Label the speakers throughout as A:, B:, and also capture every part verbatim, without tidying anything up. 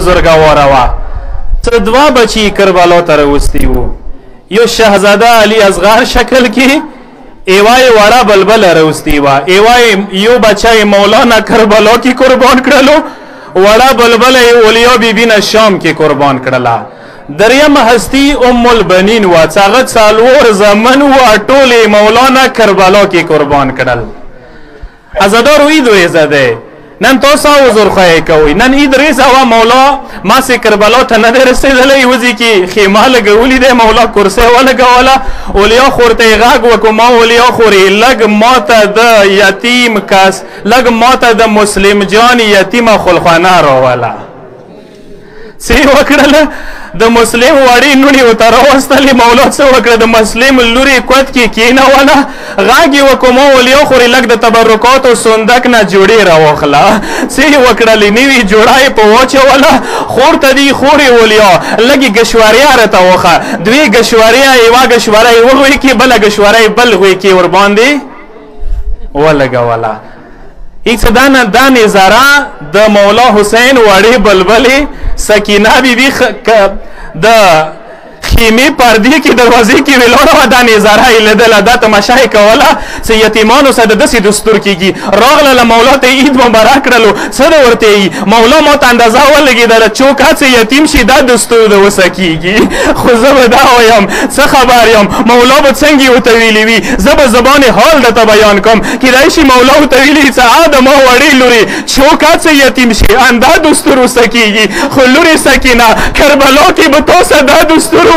A: بزرګواره وه څه دوه بچي کربلا ته راوستي وو یو شهزاده علي اصغر شکل کې ایوای وړه بلبله راوستي وه ایوای یو بچه مولانا کربلا کې قربان کړلو وړه بلبله یې اولیا بیبي نه شام کې قربان کړله دریم هستی ام البنین وه څه هغه څلور زامن وه ټول یې مولانا کربلا کې قربان کړل عزادارو عید ورځ دی نن تاسو حضور خوای کوي نن عید ورځ او مولا ما سي کربلا ته نه رسیدلې وځي کې خیمه لګولې ده مولا کرسي ولګوله اولیا خورته غاګ وکما اولیا خوري لګ ماته د یتیم کس لګ ماته د مسلم جان یتیمه خلخانه راواله سی وکړله د مسلم وړي نونی وته راوستلې مولا څه وکړه د مسلم لوري کوت کې کېنوله غاګې وکومه ولیا خورې لږ د تبرکاتو صندوق نه جوړې راواخله څه یې وکړلې نوي جوړه یې په واچوله خور ته دې خورې ولیا لږې ګشواریا راته وخه دوې ګشواریا یوه ګشواره یې وغوی کې بله ګشواره یې بل غوی کې ورباندې ولګوله ایک دا دا نظاره د مولا حسین وړې بلبلې سکینه بیبي د خیمه پردې کې دروازې کې ویلوړه وه دا نظاره یې لیدله دا تماشا یې کوله چې یتیمانو سره د داسې دستور کېږي راغله له مولا ته عید مبارک کړلو څه ده ورته یي مولا ما ته اندازه ولګېدله چوک هڅې یتیم شي دا دستور د وسه کېږي خو زه به دا وایم څه خبر یم مولا به څنګه ورته ویلي وي زه به زبان حال درته بیان کوم کیدای شي مولا ورته ویلي څه عاده ما وړې لورې چوک هڅې یتیم شي اندا دستور وسه کېږي خو لورې سکینه کربلا کې به تاسو دا دستور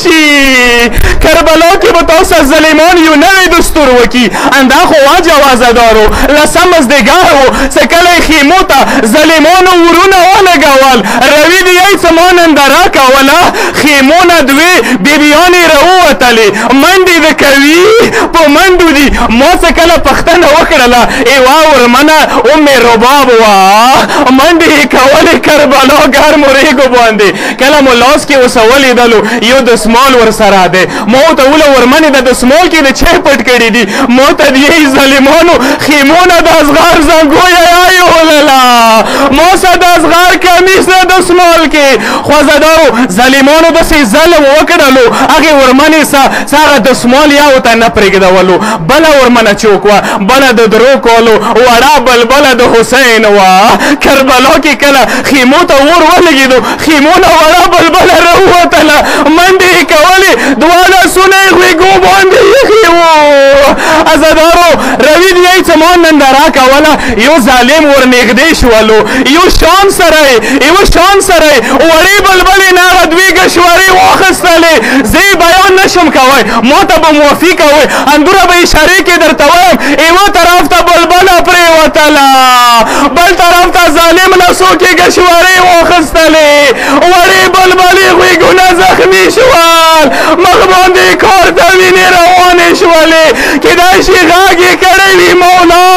A: ونشي کربلا کې به تاسو ظالمان یو نوی دستور وکي اندا خو واجه وازدارو لسم مزدګار وو چې کله خیمو ته ظالمانو ورونه ولګول روي دی یې سامان اندرا کوله خیمونه دوی بیبیانې راووتلې منډې د کوي په منډو دي ما څه کله پښتنه وکړله ایوا ورمنه ام رباب وه منډې یې کولې کربلا ګرمو ریګو باندې کله مو لاس کې اوسه ولیدلو یو دسمال ورسره دی ما ورته وله ورمنې د دسمال کې د چای پټ کړي دي ما ته د یې ظالمانو خیمونه د اصغر زنګویه یایولله ما سه د اصغر کمیس د دسمال کې خو زدارو ظالمانو داسې ظلم وکړلو هغې ورمنې سه څه هغه دسمال یا ورته نه پرېږدولو بله ورمنه چوک وه بله د درو کولو وړه بلبله د حسین وه کربلا کې کله خیمو ته اور ولګېدو خیمونه وړه بلبله راووتله منډې یې کولې دواړه سونه یې غوږو باندې ایښي وو عزادارو روي د یې څمان ننداره کوله یو ظالم ورنږدې شولو یو شان سره یو شان سره وړې بلبلې نه هغه دوې ګشوارې واخیستلې زه یې بیان نشم کوی ما ته به موافي کوئ اندوره به اشارې کې درته وایم یوه طرف ته بلبله پرېوتله بل طرف ته ظالم نسو کې ګشوارې واخیستلې وړې بلبلې غوږونه زخمي شول مخ باندې کار ته وینې روانې شولې کیدای شي غږ یې کړی وي مولا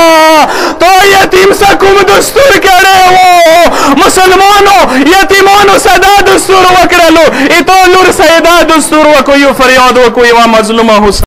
A: تا یتیم سه کوم دستور کړی و مسلمانو یتیمانو سه دا دستور وکړلو ای تا لور سه دا دستور وکړو یو فریاد وکړو یوه مظلومه حسین